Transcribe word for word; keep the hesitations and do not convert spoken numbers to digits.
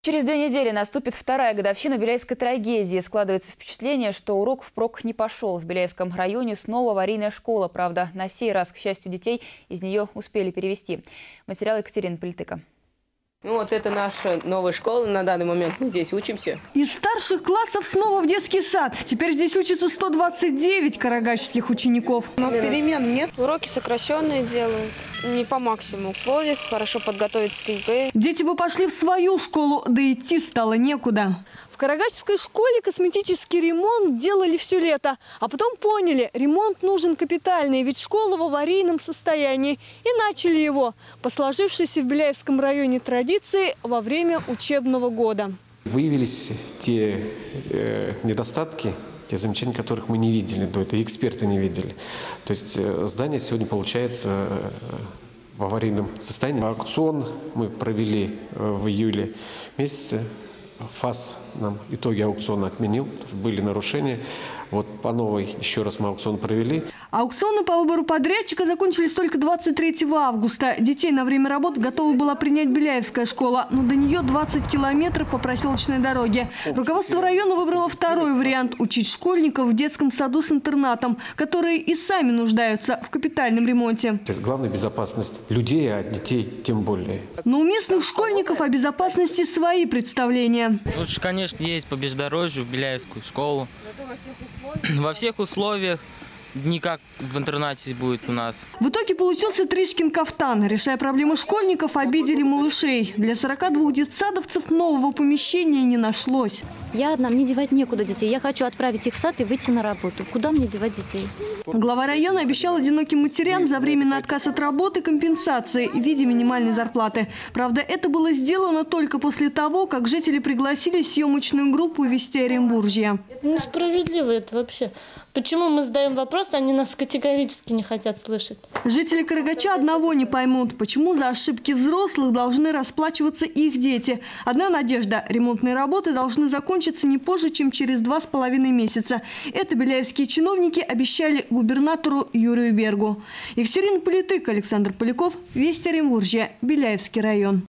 Через две недели наступит вторая годовщина Беляевской трагедии. Складывается впечатление, что урок впрок не пошел. В Беляевском районе снова аварийная школа. Правда, на сей раз, к счастью, детей из нее успели перевести. Материал Екатерины Политыко. Ну вот это наша новая школа. На данный момент мы здесь учимся. Из старших классов снова в детский сад. Теперь здесь учатся сто двадцать девять карагачских учеников. У нас перемен нет. Уроки сокращенные делают. Не по максимуму условиях. Хорошо подготовиться к ЕГЭ. Дети бы пошли в свою школу, да идти стало некуда. В карагачской школе косметический ремонт делали все лето. А потом поняли, ремонт нужен капитальный, ведь школа в аварийном состоянии. И начали его по сложившейся в Беляевском районе традиции во время учебного года. Выявились те э, недостатки, те замечания, которых мы не видели до этого, и эксперты не видели. То есть э, здание сегодня получается э, в аварийном состоянии. Аукцион мы провели э, в июле месяце. ФАС нам итоги аукциона отменил, были нарушения. Вот по новой еще раз мы аукцион провели. Аукционы по выбору подрядчика закончились только двадцать третьего августа. Детей на время работ готова была принять Беляевская школа, но до нее двадцать километров по проселочной дороге. Руководство района выбрало второй вариант – учить школьников в детском саду с интернатом, которые и сами нуждаются в капитальном ремонте. То есть главная безопасность людей, а детей тем более. Но у местных школьников о безопасности свои представления. Лучше, конечно, есть по бездорожью в Беляевскую школу. Во всех условиях? Во всех условиях. Не как в интернате будет у нас. В итоге получился Тришкин кафтан. Решая проблемы школьников, обидели малышей. Для сорока двух детсадовцев нового помещения не нашлось. Я одна, мне девать некуда детей. Я хочу отправить их в сад и выйти на работу. Куда мне девать детей? Глава района обещал одиноким матерям за временный отказ от работы компенсации в виде минимальной зарплаты. Правда, это было сделано только после того, как жители пригласили съемочную группу вести Оренбуржье. Несправедливо это вообще. Почему мы задаем вопрос, они нас категорически не хотят слышать? Жители Карагача одного не поймут, почему за ошибки взрослых должны расплачиваться их дети. Одна надежда – ремонтные работы должны закончиться не позже, чем через два с половиной месяца. Это беляевские чиновники обещали губернатору Юрию Бергу. Екатерина Политыко, Александр Поляков, Вести Оренбуржье, Беляевский район.